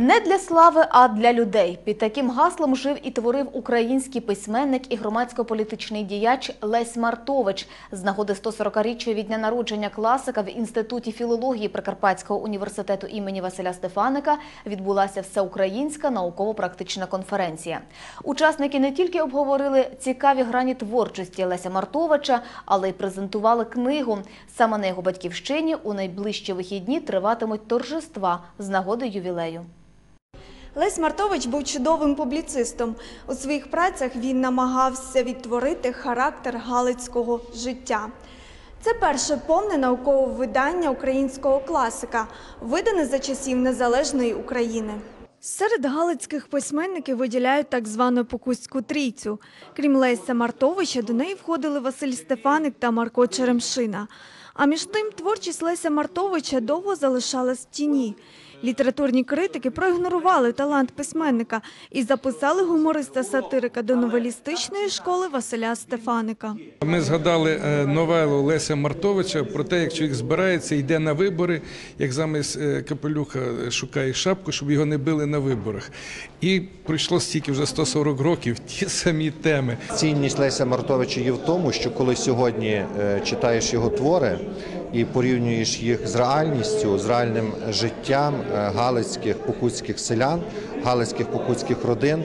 Не для слави, а для людей. Під таким гаслом жив і творив український письменник і громадсько-політичний діяч Лесь Мартович. З нагоди 140-річчя від дня народження класика в Інституті філології Прикарпатського університету імені Василя Стефаника відбулася всеукраїнська науково-практична конференція. Учасники не тільки обговорили цікаві грані творчості Леся Мартовича, але й презентували книгу. Саме на його батьківщині у найближчі вихідні триватимуть торжества з нагоди ювілею. Лесь Мартович був чудовим публіцистом. У своїх працях він намагався відтворити характер галицького життя. Це перше повне наукове видання українського класика, видане за часів незалежної України. Серед галицьких письменників виділяють так звану Покутську трійцю. Крім Леся Мартовича, до неї входили Василь Стефаник та Марко Черемшина. А між тим, творчість Леся Мартовича довго залишалась в тіні. Літературні критики проігнорували талант письменника і записали гумориста-сатирика до новелістичної школи Василя Стефаника. Ми згадали новелу Леся Мартовича про те, як чоловік збирається, йде на вибори, як замість капелюха шукає шапку, щоб його не били на виборах. І пройшло стільки, вже 140 років, ті самі теми. Цінність Леся Мартовича є в тому, що коли сьогодні читаєш його твори і порівнюєш їх з реальністю, з реальним життям галицьких покутських селян, галицьких покутських родин,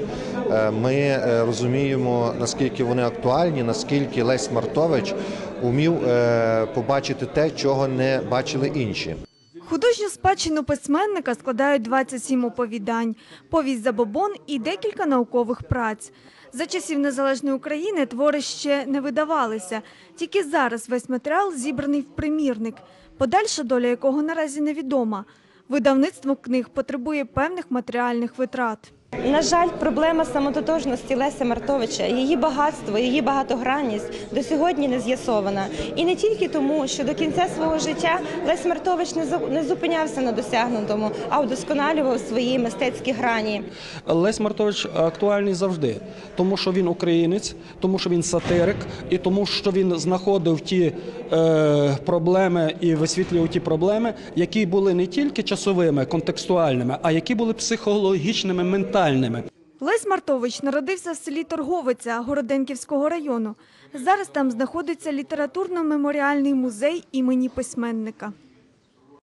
ми розуміємо, наскільки вони актуальні, наскільки Лесь Мартович умів побачити те, чого не бачили інші. Художню спадщину письменника складають 27 оповідань, повість «Забобон» і декілька наукових праць. За часів незалежної України твори ще не видавалися. Тільки зараз весь матеріал зібраний в примірник, подальша доля якого наразі невідома. Видавництво книг потребує певних матеріальних витрат. На жаль, проблема самототожності Леся Мартовича, її багатство, її багатогранність до сьогодні не з'ясована. І не тільки тому, що до кінця свого життя Лесь Мартович не зупинявся на досягнутому, а вдосконалював свої мистецькі грані. Лесь Мартович актуальний завжди, тому що він українець, тому що він сатирик і тому що він знаходив ті проблеми і висвітлював ті проблеми, які були не тільки часовими, контекстуальними, а які були психологічними, ментальними. Лесь Мартович народився в селі Торговиця Городенківського району. Зараз там знаходиться літературно-меморіальний музей імені письменника.